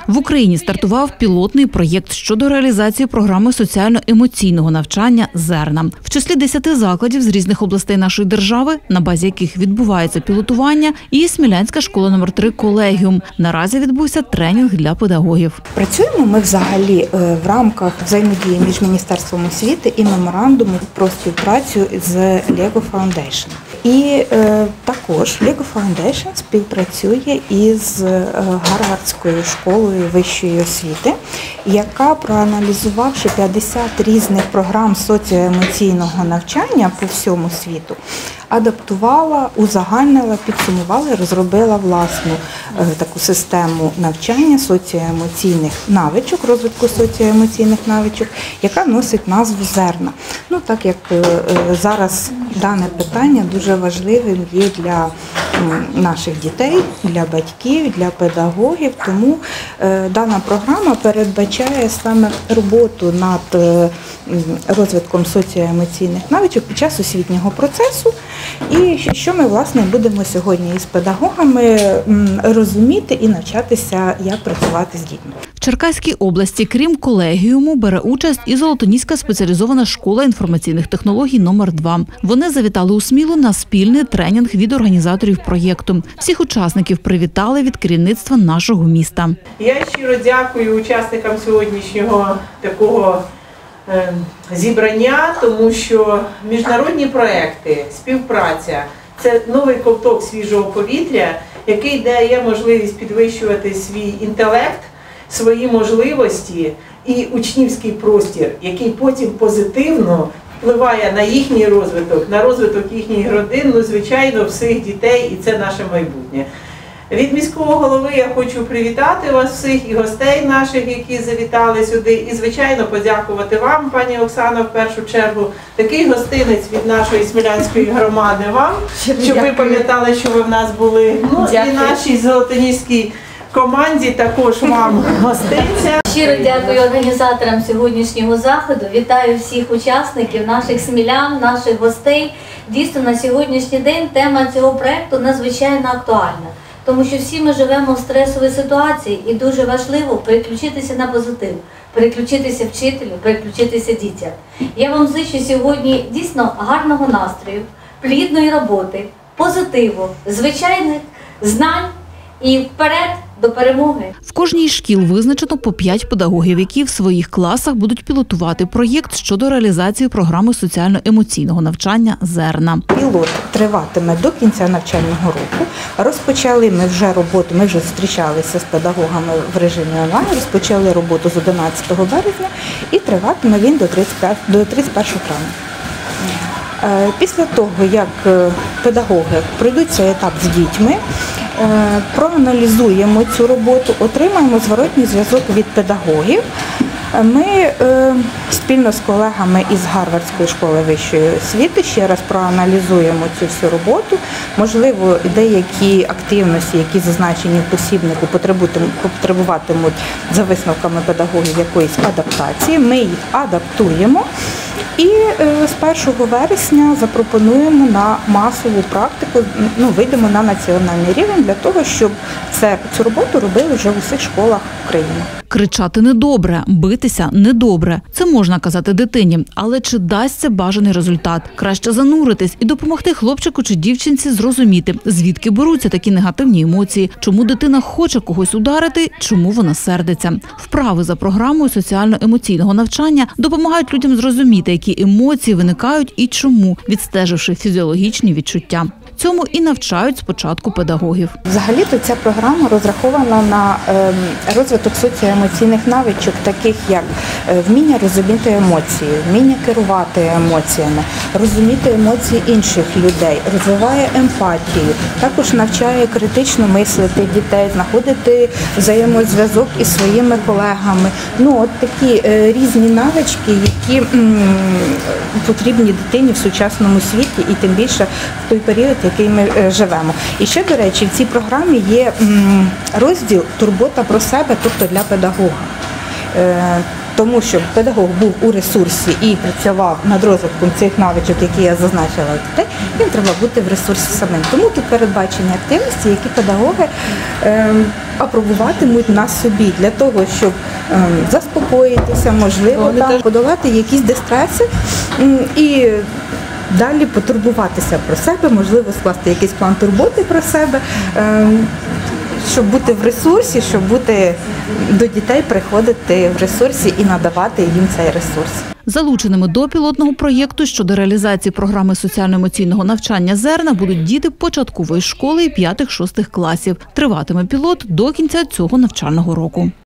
В Україні стартував пілотний проєкт щодо реалізації програми соціально-емоційного навчання «Зерна». В числі 10 закладів з різних областей нашої держави, на базі яких відбувається пілотування, і Смілянська школа номер 3 «Колегіум». Наразі відбувся тренінг для педагогів. Працюємо ми взагалі в рамках взаємодії між Міністерством освіти і меморандуму про співпрацю з Lego Foundation. І також Lego Foundation співпрацює із Гарвардською школою вищої освіти, яка, проаналізувавши 50 різних програм соціоемоційного навчання по всьому світу, адаптувала, узагальнила, підсумувала і розробила власну таку систему навчання соціоемоційних навичок, розвитку соціоемоційних навичок, яка носить назву «Зерна». Ну, так як зараз дане питання дуже важливим є для наших дітей, для батьків, для педагогів, тому дана програма передбачає саме роботу над розвитком соціоемоційних навичок під час освітнього процесу. І що ми, власне, будемо сьогодні із педагогами розуміти і навчатися, як працювати з дітьми. В Черкаській області, крім колегіуму, бере участь і Золотоніська спеціалізована школа інформаційних технологій номер 2. Вони завітали у Смілу на спільний тренінг від організаторів проєкту. Всіх учасників привітали від керівництва нашого міста. Я щиро дякую учасникам сьогоднішнього такого зібрання, тому що міжнародні проекти, співпраця – це новий ковток свіжого повітря, який дає можливість підвищувати свій інтелект, свої можливості і учнівський простір, який потім позитивно впливає на їхній розвиток, на розвиток їхніх родин, ну, звичайно, всіх дітей, і це наше майбутнє. Від міського голови я хочу привітати вас всіх і гостей наших, які завітали сюди, і, звичайно, подякувати вам, пані Оксано, в першу чергу. Такий гостинець від нашої Смілянської громади вам, щоб ви пам'ятали, що ви в нас були. Ну, і нашій Золотоніській команді також вам гостинця. Щиро дякую організаторам сьогоднішнього заходу. Вітаю всіх учасників, наших смілян, наших гостей. Дійсно, на сьогоднішній день тема цього проєкту надзвичайно актуальна. Тому що всі ми живемо в стресовій ситуації і дуже важливо переключитися на позитив, переключитися вчителю, переключитися дітям. Я вам зичу сьогодні дійсно гарного настрою, плідної роботи, позитиву, звичайних знань і вперед до перемоги. В кожній із шкіл визначено по 5 педагогів, які в своїх класах будуть пілотувати проєкт щодо реалізації програми соціально-емоційного навчання «Зерна». Пілот триватиме до кінця навчального року. Розпочали ми вже роботу, ми вже зустрічалися з педагогами в режимі онлайн, розпочали роботу з 11 березня і триватиме він до 31 травня. Після того, як педагоги пройдуть цей етап з дітьми, проаналізуємо цю роботу, отримаємо зворотній зв'язок від педагогів. Ми спільно з колегами із Гарвардської школи вищої освіти ще раз проаналізуємо цю всю роботу. Можливо, деякі активності, які зазначені в посібнику, потребуватимуть за висновками педагогів якоїсь адаптації. Ми їх адаптуємо. І з 1 вересня запропонуємо на масову практику, вийдемо на національний рівень для того, щоб цю роботу робили вже в усіх школах України. Кричати недобре, битися недобре. Це можна казати дитині, але чи дасть це бажаний результат? Краще зануритись і допомогти хлопчику чи дівчинці зрозуміти, звідки беруться такі негативні емоції, чому дитина хоче когось ударити, чому вона сердиться. Вправи за програмою соціально-емоційного навчання допомагають людям зрозуміти, які емоції виникають і чому, відстеживши фізіологічні відчуття. Цьому і навчають спочатку педагогів. Взагалі-то ця програма розрахована на розвиток соціоемоційних навичок, таких як вміння розуміти емоції, вміння керувати емоціями, розуміти емоції інших людей, розвиває емпатію, також навчає критично мислити дітей, знаходити взаємозв'язок із своїми колегами. От такі різні навички, які потрібні дитині в сучасному світі і тим більше в той період, який ми живемо. І ще, до речі, в цій програмі є розділ «Турбота про себе», тобто для педагога. тому щоб педагог був у ресурсі і працював над розвитком цих навичок, які я зазначила у дітей, їм треба бути в ресурсі самим. Тому тут передбачені активності, які педагоги апробуватимуть на собі для того, щоб заспокоїтися, можливо, подолати якісь дистреси і далі потурбуватися про себе, можливо, скласти якийсь план турботи про себе, щоб бути в ресурсі, щоб бути до дітей приходити в ресурсі і надавати їм цей ресурс. Залученими до пілотного проєкту щодо реалізації програми соціально-емоційного навчання «Зерна» будуть діти початкової школи і 5-6 класів. Триватиме пілот до кінця цього навчального року.